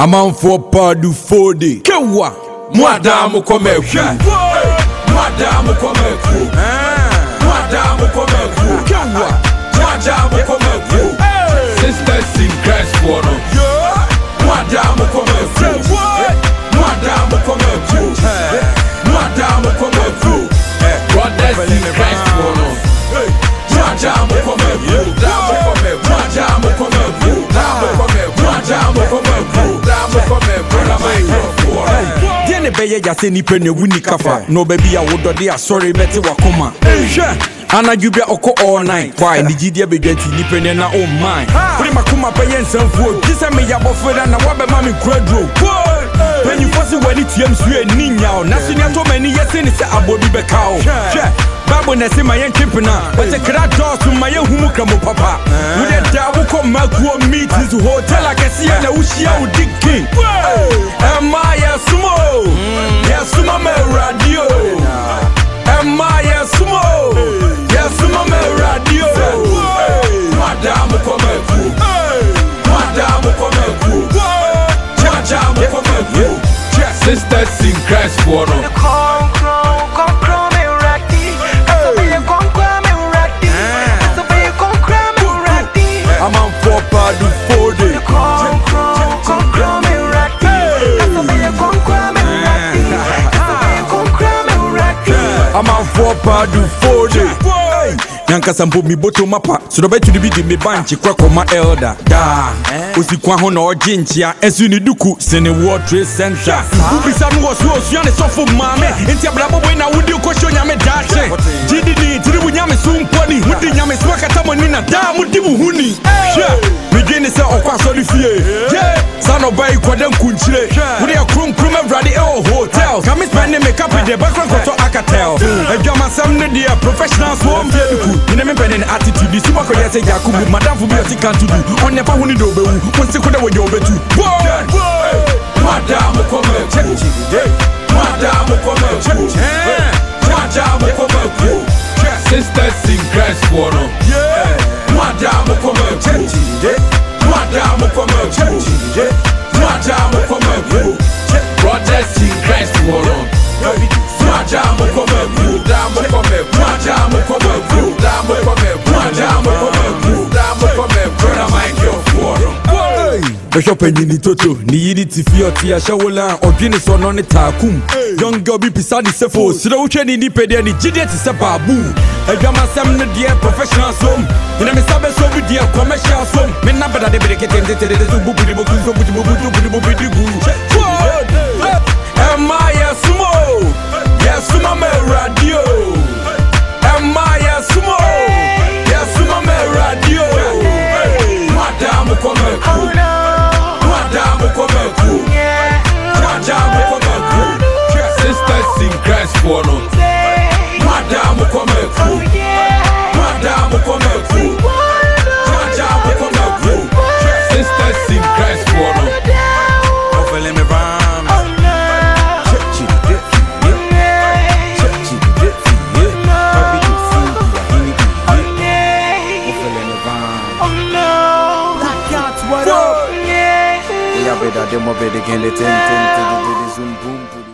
A man for padu 4D. Kewa. Mwadamu komeku. Mwadamu komeku. Mwadamu komeku. Kewa. Mwadamu komeku. Sisters in Christ for no. Mwadamu komeku. Mwadamu komeku. Mwadamu komeku. Brothers in Christ for no. Mwadamu komeku. Mwadamu komeku. Diene beye ya se nipe ne wuni kafa. No baby ya wodode ya sorry beti wakoma. Ana jubia oko all night. Why ni jidie be genti nipe ne na oh mine. Pri makuma peye nsanfuo. Disa me ya bofera na wabe mami kredro. When you force when it yam sue ni nyao. Na sunya to many yesi ni se abobi be kao. Babu na se mayen chimpina. But the kra dos mayen humu kramo papa. Ude da wuko Mmaa Kuo meet his hotel akesi na ushia udiki. Mmaa sumo. Yasumo me radio. Mmaa sumo. Yasumo me radio. Mwadamu komeku. Mwadamu komeku. Mwadamu komeku. Sisters in Christ for no. I'm on for padu 4D. I'm on for padu 4D. Yanka sampo mi boto mapa. So the betu di me banchi kwa koma elder. Da. Osi kwa hono ojinchia. Ensu ni duku sene World Trade Center. Ubisa mu osu yane sofo mame. Enti abrabo boy na wudi okosho nyame dache. Jidi ni tiribu nyame sumponi. Mudi nyame swaka tamo nina da mudi buhuni. Begin say okwa so fie. Sano bai kwa den kunchire. Wudi akrum everybody hotel. Kami spend make up in the background koto akatel. Ejama sam ne dia professionals home. You never been an attitude. This is what I say. Yakubu, Madame for me, I can't do. On your phone, you do. Once you could have your betu. Madame, come Madame, come Madame, come Sisters in Christ for no. Madame, come Madame, come Madame, come Brothers in Christ for no. Madame, come Madame, come Bishop ni toto ni yidi tifioti ya shawola odwini so no ne takum young girl bi pisadi sefo sira wo twani ni pede ni jide ti se babu adwama sam ne de professional som ina me sabe so bi de commercial som me na beda de berekete de so bubu de bubu so bubu de guru Mmaa sumo yasumo me radio Mmaa sumo yasumo me radio Madame komeku Mwadamu komeku. Mwadamu komeku. Sisters in Christ for no. Mwadamu komeku. Mwadamu komeku. Mwadamu komeku. Sisters in Christ for no. Ofele me bam. Church it yeah. Church it yeah. Baby you feel yeah. Ofele me bam. Oh no. That what up? Yeah. Better them over the can let them zoom boom.